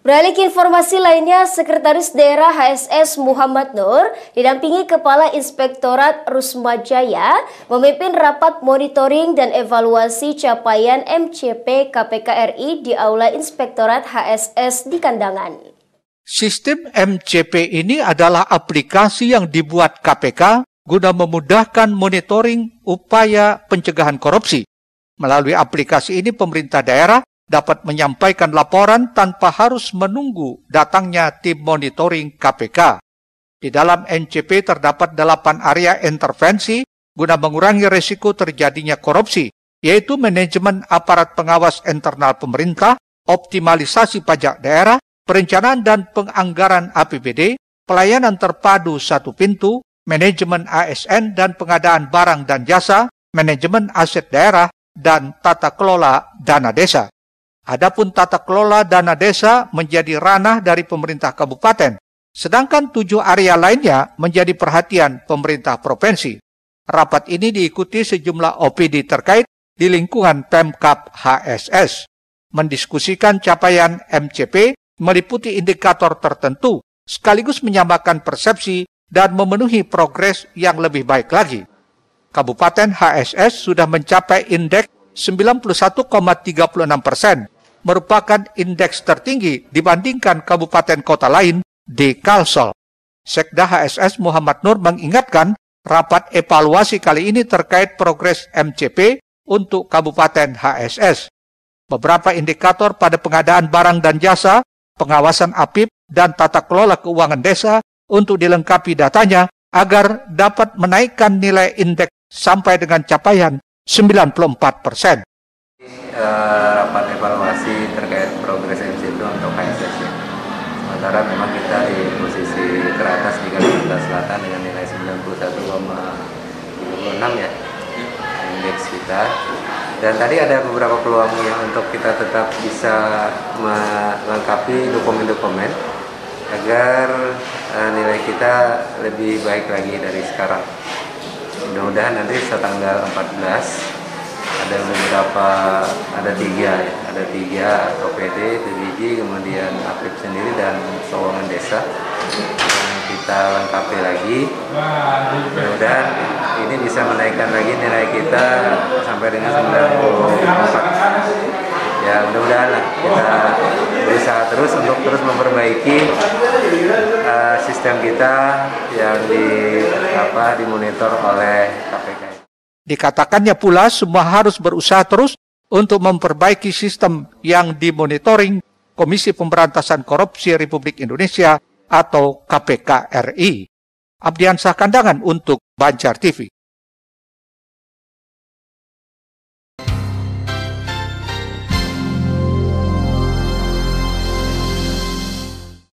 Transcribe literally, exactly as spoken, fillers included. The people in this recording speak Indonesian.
Beralih ke informasi lainnya, Sekretaris Daerah H S S Muhammad Nur didampingi Kepala Inspektorat Rusma Jaya memimpin rapat monitoring dan evaluasi capaian M C P K P K R I di Aula Inspektorat H S S di Kandangan. Sistem M C P ini adalah aplikasi yang dibuat K P K guna memudahkan monitoring upaya pencegahan korupsi. Melalui aplikasi ini pemerintah daerah dapat menyampaikan laporan tanpa harus menunggu datangnya tim monitoring K P K. Di dalam M C P terdapat delapan area intervensi guna mengurangi risiko terjadinya korupsi, yaitu manajemen aparat pengawas internal pemerintah, optimalisasi pajak daerah, perencanaan dan penganggaran A P B D, pelayanan terpadu satu pintu, manajemen A S N dan pengadaan barang dan jasa, manajemen aset daerah, dan tata kelola dana desa. Adapun tata kelola dana desa menjadi ranah dari pemerintah kabupaten, sedangkan tujuh area lainnya menjadi perhatian pemerintah provinsi. Rapat ini diikuti sejumlah O P D terkait di lingkungan Pemkab H S S. Mendiskusikan capaian M C P meliputi indikator tertentu, sekaligus menyamakan persepsi dan memenuhi progres yang lebih baik lagi. Kabupaten H S S sudah mencapai indeks sembilan puluh satu koma tiga enam persen, merupakan indeks tertinggi dibandingkan kabupaten kota lain di Kalsel. Sekda H S S Muhammad Nur mengingatkan rapat evaluasi kali ini terkait progres M C P untuk Kabupaten H S S. Beberapa indikator pada pengadaan barang dan jasa, pengawasan A P I P, dan tata kelola keuangan desa untuk dilengkapi datanya agar dapat menaikkan nilai indeks sampai dengan capaian sembilan puluh empat persen. Uh, rapat evaluasi terkait progres M C P untuk H S S ya. Sementara memang kita di posisi teratas di Kalimantan Selatan dengan nilai sembilan puluh satu koma tiga enam ya indeks kita. Dan tadi ada beberapa peluang yang untuk kita tetap bisa melengkapi dokumen-dokumen agar uh, nilai kita lebih baik lagi dari sekarang. Mudah-mudahan nanti setanggal empat belas ada beberapa, ada tiga ya, ada tiga O P D, P B J, kemudian A P I P sendiri dan keuangan desa yang kita lengkapi lagi. Mudah-mudahan ini bisa menaikkan lagi nilai kita sampai dengan sembilan puluh empat. Ya mudah-mudahan lah kita berusaha terus untuk terus memperbaiki uh, sistem kita yang di apa dimonitor oleh K P K. Dikatakannya pula semua harus berusaha terus untuk memperbaiki sistem yang dimonitoring Komisi Pemberantasan Korupsi Republik Indonesia atau K P K R I. Abdiansah Kandangan untuk Banjar T V.